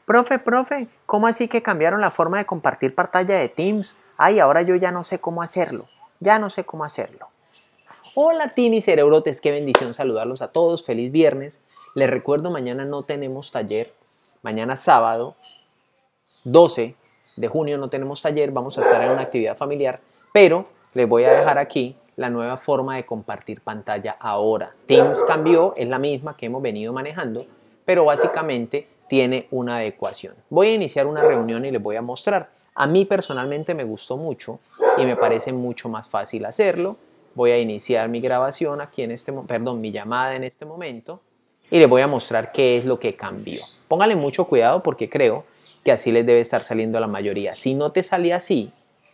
Profe, ¿cómo así que cambiaron la forma de compartir pantalla de Teams? Ay, ahora yo ya no sé cómo hacerlo. Ya no sé cómo hacerlo. Hola Tini Cerebrotes, qué bendición saludarlos a todos. Feliz viernes. Les recuerdo, mañana no tenemos taller. Mañana sábado 12 de junio no tenemos taller. Vamos a estar en una actividad familiar. Pero les voy a dejar aquí la nueva forma de compartir pantalla ahora. Teams cambió, es la misma que hemos venido manejando, pero básicamente tiene una adecuación. Voy a iniciar una reunión y les voy a mostrar. A mí personalmente me gustó mucho y me parece mucho más fácil hacerlo. Voy a iniciar mi grabación aquí en mi llamada en este momento y les voy a mostrar qué es lo que cambió. Póngale mucho cuidado porque creo que así les debe estar saliendo a la mayoría. Si no te sale así,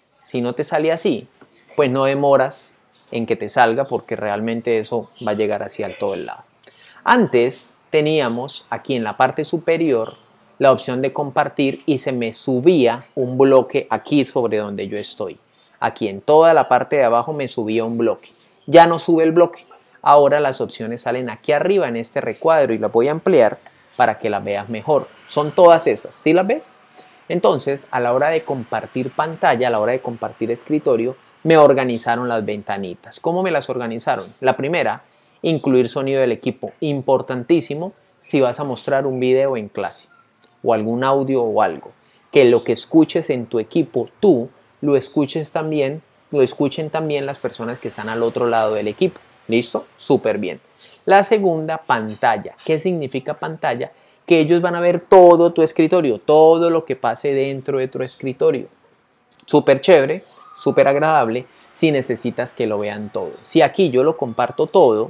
pues no demoras en que te salga porque realmente eso va a llegar hacia todo el lado. Antes teníamos aquí en la parte superior la opción de compartir y se me subía un bloque aquí sobre donde yo estoy. Aquí en toda la parte de abajo me subía un bloque. Ya no sube el bloque. Ahora las opciones salen aquí arriba en este recuadro y las voy a ampliar para que las veas mejor. Son todas esas. ¿Sí las ves? Entonces, a la hora de compartir pantalla, a la hora de compartir escritorio, me organizaron las ventanitas. ¿Cómo me las organizaron? La primera, incluir sonido del equipo. Importantísimo si vas a mostrar un video en clase o algún audio o algo. Que lo que escuches en tu equipo, tú lo escuchen también las personas que están al otro lado del equipo. ¿Listo? Súper bien. La segunda, pantalla. ¿Qué significa pantalla? Que ellos van a ver todo tu escritorio, todo lo que pase dentro de tu escritorio. Súper chévere, súper agradable si necesitas que lo vean todo. Si aquí yo lo comparto todo,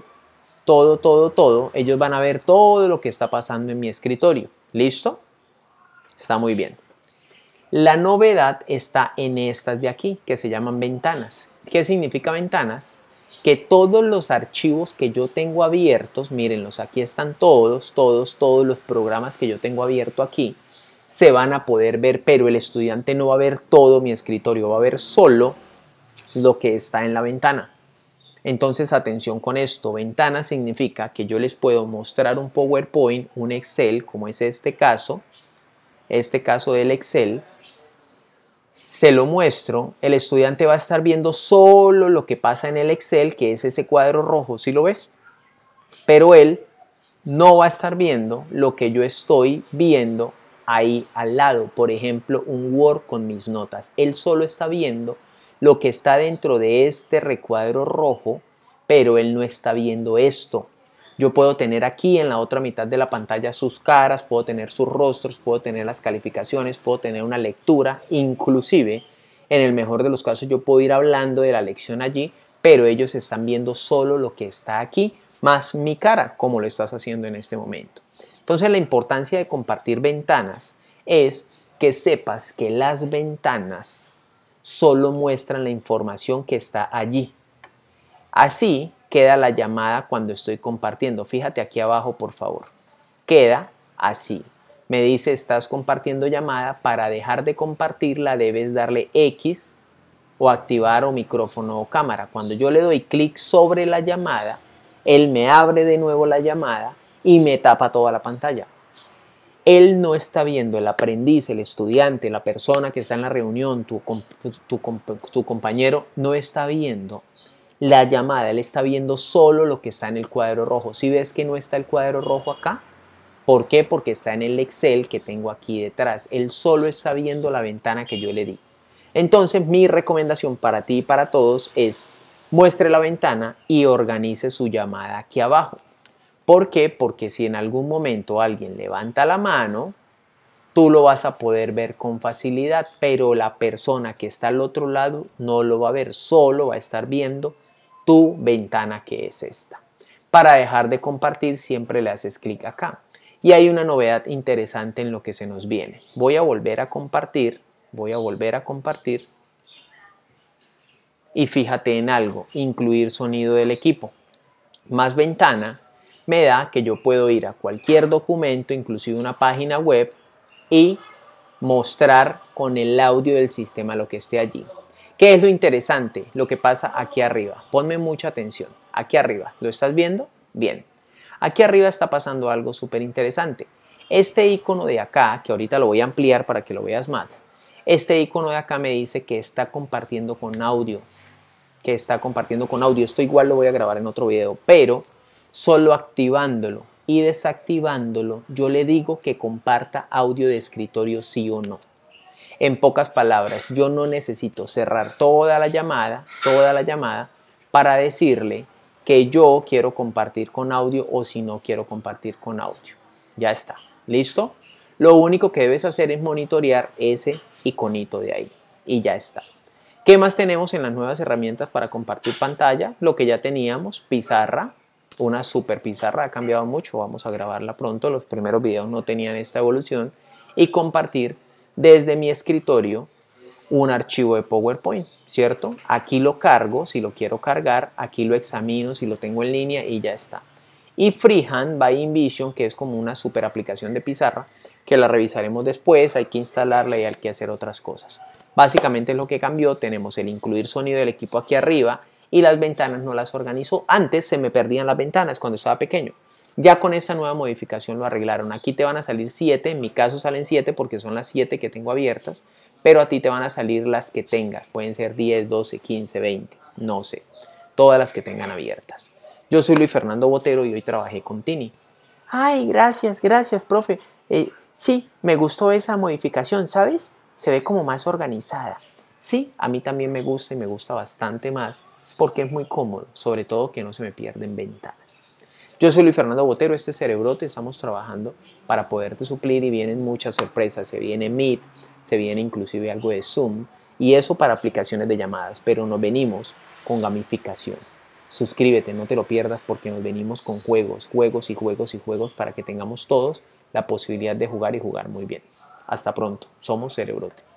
ellos van a ver todo lo que está pasando en mi escritorio. ¿Listo? Está muy bien. La novedad está en estas de aquí, que se llaman ventanas. ¿Qué significa ventanas? Que todos los archivos que yo tengo abiertos, mírenlos, aquí están todos los programas que yo tengo abierto aquí, se van a poder ver, pero el estudiante no va a ver todo mi escritorio, va a ver solo lo que está en la ventana. Entonces, atención con esto, ventana significa que yo les puedo mostrar un PowerPoint, un Excel, como es este caso del Excel, se lo muestro, el estudiante va a estar viendo solo lo que pasa en el Excel, que es ese cuadro rojo, ¿sí lo ves? Pero él no va a estar viendo lo que yo estoy viendo ahí al lado, por ejemplo, un Word con mis notas. Él solo está viendo lo que está dentro de este recuadro rojo, pero él no está viendo esto. Yo puedo tener aquí en la otra mitad de la pantalla sus caras, puedo tener sus rostros, puedo tener las calificaciones, puedo tener una lectura, inclusive en el mejor de los casos yo puedo ir hablando de la lección allí, pero ellos están viendo solo lo que está aquí, más mi cara, como lo estás haciendo en este momento. Entonces la importancia de compartir ventanas es que sepas que las ventanas solo muestran la información que está allí. Así queda la llamada cuando estoy compartiendo. Fíjate aquí abajo, por favor. Queda así. Me dice, estás compartiendo llamada. Para dejar de compartirla debes darle X o activar o micrófono o cámara. Cuando yo le doy clic sobre la llamada, él me abre de nuevo la llamada y me tapa toda la pantalla. Él no está viendo, el aprendiz, el estudiante, la persona que está en la reunión, tu compañero, no está viendo la llamada, él está viendo solo lo que está en el cuadro rojo. ¿Sí ves que no está el cuadro rojo acá? ¿Por qué? Porque está en el Excel que tengo aquí detrás. Él solo está viendo la ventana que yo le di. Entonces, mi recomendación para ti y para todos es muestre la ventana y organice su llamada aquí abajo. ¿Por qué? Porque si en algún momento alguien levanta la mano, tú lo vas a poder ver con facilidad, pero la persona que está al otro lado no lo va a ver, solo va a estar viendo tu ventana, que es esta. Para dejar de compartir siempre le haces clic acá. Y hay una novedad interesante en lo que se nos viene. Voy a volver a compartir. Y fíjate en algo, incluir sonido del equipo. Más ventana me da que yo puedo ir a cualquier documento, inclusive una página web, y mostrar con el audio del sistema lo que esté allí. ¿Qué es lo interesante? Lo que pasa aquí arriba. Ponme mucha atención. Aquí arriba. ¿Lo estás viendo? Bien. Aquí arriba está pasando algo súper interesante. Este icono de acá, que ahorita lo voy a ampliar para que lo veas más, este icono de acá me dice que está compartiendo con audio, Esto igual lo voy a grabar en otro video, pero solo activándolo y desactivándolo, yo le digo que comparta audio de escritorio sí o no. En pocas palabras, yo no necesito cerrar toda la llamada para decirle que yo quiero compartir con audio o si no quiero compartir con audio. Ya está, ¿listo? Lo único que debes hacer es monitorear ese iconito de ahí y ya está. ¿Qué más tenemos en las nuevas herramientas para compartir pantalla? Lo que ya teníamos, pizarra, una super pizarra, ha cambiado mucho, vamos a grabarla pronto, los primeros videos no tenían esta evolución, y compartir desde mi escritorio un archivo de PowerPoint, ¿cierto? Aquí lo cargo, si lo quiero cargar, aquí lo examino, si lo tengo en línea y ya está. Y Freehand by InVision, que es como una super aplicación de pizarra, que la revisaremos después, hay que instalarla y hay que hacer otras cosas. Básicamente lo que cambió, tenemos el incluir sonido del equipo aquí arriba y las ventanas no las organizó. Antes se me perdían las ventanas cuando estaba pequeño. Ya con esta nueva modificación lo arreglaron. Aquí te van a salir 7, en mi caso salen 7 porque son las 7 que tengo abiertas, pero a ti te van a salir las que tengas. Pueden ser 10, 12, 15, 20, no sé. Todas las que tengan abiertas. Yo soy Luis Fernando Botero y hoy trabajé con Tiny. Ay, gracias, profe. Sí, me gustó esa modificación, ¿sabes? Se ve como más organizada. Sí, a mí también me gusta y me gusta bastante más porque es muy cómodo, sobre todo que no se me pierden ventanas. Yo soy Luis Fernando Botero, este es Cerebrote, estamos trabajando para poderte suplir y vienen muchas sorpresas. Se viene Meet, se viene inclusive algo de Zoom y eso para aplicaciones de llamadas, pero nos venimos con gamificación. Suscríbete, no te lo pierdas porque nos venimos con juegos para que tengamos todos la posibilidad de jugar y jugar muy bien. Hasta pronto, somos Cerebrote.